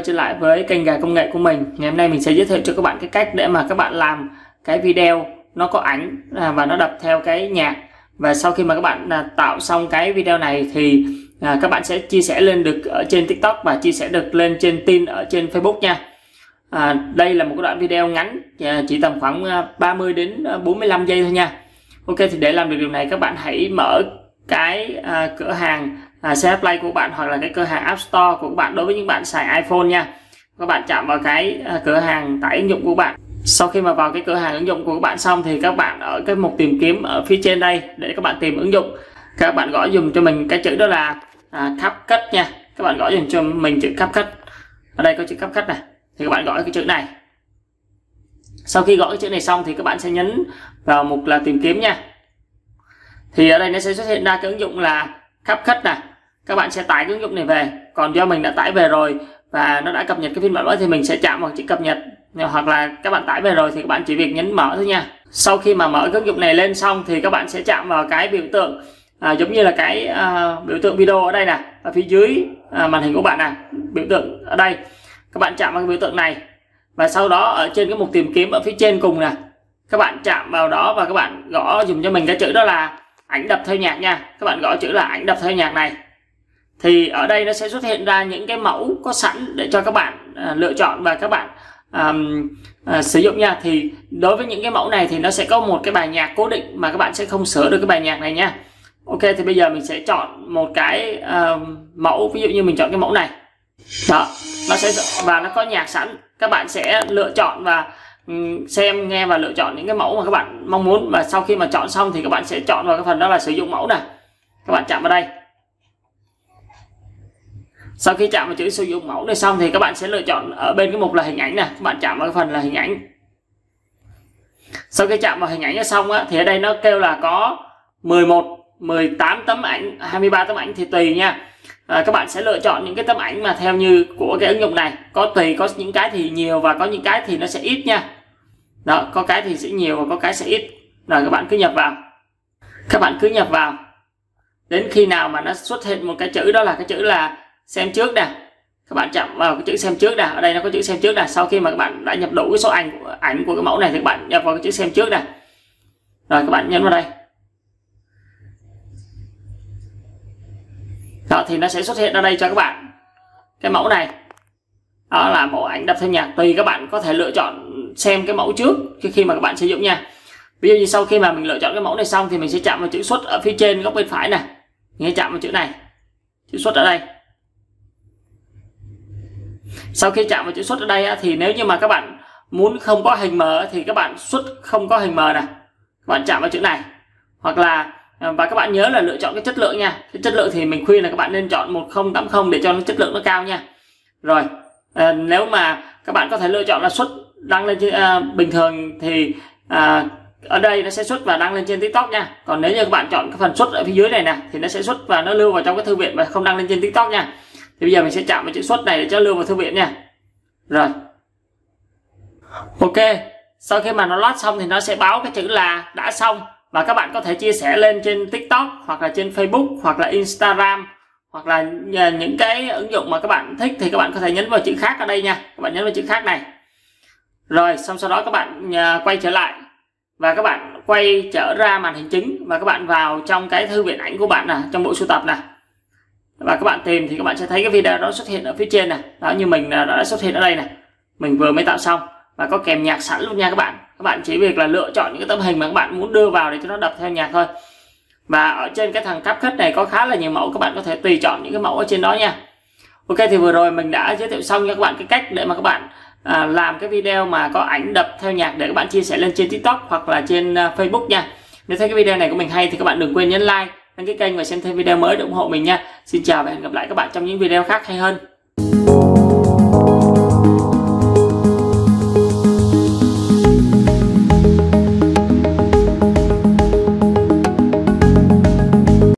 quay trở lại với kênh Gà Công Nghệ của mình. Ngày hôm nay mình sẽ giới thiệu cho các bạn cái cách để mà các bạn làm cái video nó có ảnh và nó đập theo cái nhạc. Và sau khi mà các bạn tạo xong cái video này thì các bạn sẽ chia sẻ lên được ở trên TikTok và chia sẻ được lên trên tin ở trên Facebook nha. Đây là một cái đoạn video ngắn chỉ tầm khoảng 30 đến 45 giây thôi nha. Ok, thì để làm được điều này các bạn hãy mở cái cửa hàng CH Play của bạn hoặc là cái cửa hàng App Store của các bạn đối với những bạn xài iPhone nha. Các bạn chạm vào cái cửa hàng tải ứng dụng của bạn. Sau khi mà vào cái cửa hàng ứng dụng của các bạn xong thì các bạn ở cái mục tìm kiếm ở phía trên đây để các bạn tìm ứng dụng. Các bạn gõ dùm cho mình cái chữ đó là CapCut nha. Các bạn gõ dùm cho mình chữ CapCut. Ở đây có chữ CapCut này. Thì các bạn gõ cái chữ này. Sau khi gõ cái chữ này xong thì các bạn sẽ nhấn vào mục là tìm kiếm nha. Thì ở đây nó sẽ xuất hiện ra cái ứng dụng là CapCut nè. Các bạn sẽ tải cái ứng dụng này về. Còn do mình đã tải về rồi và nó đã cập nhật cái phiên bản mới thì mình sẽ chạm vào chữ cập nhật. Hoặc là các bạn tải về rồi thì các bạn chỉ việc nhấn mở thôi nha. Sau khi mà mở cái ứng dụng này lên xong thì các bạn sẽ chạm vào cái biểu tượng giống như là cái biểu tượng video ở đây nè, ở phía dưới màn hình của bạn nè, biểu tượng ở đây. Các bạn chạm vào cái biểu tượng này và sau đó ở trên cái mục tìm kiếm ở phía trên cùng nè, các bạn chạm vào đó và các bạn gõ dùm cho mình cái chữ đó là ảnh đập theo nhạc nha. Các bạn gõ chữ là ảnh đập theo nhạc này. Thì ở đây nó sẽ xuất hiện ra những cái mẫu có sẵn để cho các bạn lựa chọn và các bạn sử dụng nha. Thì đối với những cái mẫu này thì nó sẽ có một cái bài nhạc cố định mà các bạn sẽ không sửa được cái bài nhạc này nha. Ok, thì bây giờ mình sẽ chọn một cái mẫu, ví dụ như mình chọn cái mẫu này. Đó, nó sẽ và nó có nhạc sẵn. Các bạn sẽ lựa chọn và xem, nghe và lựa chọn những cái mẫu mà các bạn mong muốn. Và sau khi mà chọn xong thì các bạn sẽ chọn vào cái phần đó là sử dụng mẫu này. Các bạn chạm vào đây. Sau khi chạm vào chữ sử dụng mẫu này xong thì các bạn sẽ lựa chọn ở bên cái mục là hình ảnh nè. Các bạn chạm vào cái phần là hình ảnh. Sau khi chạm vào hình ảnh xong á, thì ở đây nó kêu là có 11, 18 tấm ảnh, 23 tấm ảnh thì tùy nha. Các bạn sẽ lựa chọn những cái tấm ảnh mà theo như của cái ứng dụng này. Có những cái thì nhiều và có những cái thì nó sẽ ít nha. Đó, có cái thì sẽ nhiều và có cái sẽ ít. Rồi các bạn cứ nhập vào. Các bạn cứ nhập vào đến khi nào mà nó xuất hiện một cái chữ đó là cái chữ là xem trước nè. Các bạn chạm vào cái chữ xem trước nè. Ở đây nó có chữ xem trước nè. Sau khi mà các bạn đã nhập đủ cái số ảnh của cái mẫu này thì các bạn nhập vào cái chữ xem trước nè. Rồi các bạn nhấn vào đây. Đó, thì nó sẽ xuất hiện ở đây cho các bạn cái mẫu này. Đó là mẫu ảnh đập theo nhạc. Tùy các bạn có thể lựa chọn xem cái mẫu trước khi mà các bạn sử dụng nha. Ví dụ như sau khi mà mình lựa chọn cái mẫu này xong thì mình sẽ chạm vào chữ xuất ở phía trên góc bên phải này. Mình sẽ chạm vào chữ này, chữ xuất ở đây. Sau khi chạm vào chữ xuất ở đây thì nếu như mà các bạn muốn không có hình mờ thì các bạn xuất không có hình mờ này. Các bạn chạm vào chữ này. Hoặc là và các bạn nhớ là lựa chọn cái chất lượng nha. Cái chất lượng thì mình khuyên là các bạn nên chọn 1080 để cho nó chất lượng nó cao nha. Rồi nếu mà các bạn có thể lựa chọn là xuất đăng lên trên bình thường thì ở đây nó sẽ xuất và đăng lên trên TikTok nha. Còn nếu như các bạn chọn cái phần xuất ở phía dưới này nè thì nó sẽ xuất và nó lưu vào trong cái thư viện và không đăng lên trên TikTok nha. Thì bây giờ mình sẽ chạm vào chữ xuất này để cho lưu vào thư viện nha. Rồi. Ok, sau khi mà nó load xong thì nó sẽ báo cái chữ là đã xong. Và các bạn có thể chia sẻ lên trên TikTok hoặc là trên Facebook hoặc là Instagram hoặc là những cái ứng dụng mà các bạn thích thì các bạn có thể nhấn vào chữ khác ở đây nha. Các bạn nhấn vào chữ khác này. Rồi xong sau đó các bạn quay trở lại và các bạn quay trở ra màn hình chính và các bạn vào trong cái thư viện ảnh của bạn nè, trong bộ sưu tập nè. Và các bạn tìm thì các bạn sẽ thấy cái video đó xuất hiện ở phía trên nè. Đó, như mình đã xuất hiện ở đây nè. Mình vừa mới tạo xong và có kèm nhạc sẵn luôn nha các bạn. Các bạn chỉ việc là lựa chọn những cái tấm hình mà các bạn muốn đưa vào để cho nó đập theo nhạc thôi. Và ở trên cái thằng CapCut này có khá là nhiều mẫu, các bạn có thể tùy chọn những cái mẫu ở trên đó nha. Ok, thì vừa rồi mình đã giới thiệu xong cho các bạn cái cách để mà các bạn làm cái video mà có ảnh đập theo nhạc để các bạn chia sẻ lên trên TikTok hoặc là trên Facebook nha. Nếu thấy cái video này của mình hay thì các bạn đừng quên nhấn like, đăng ký kênh và xem thêm video mới để ủng hộ mình nha. Xin chào và hẹn gặp lại các bạn trong những video khác hay hơn.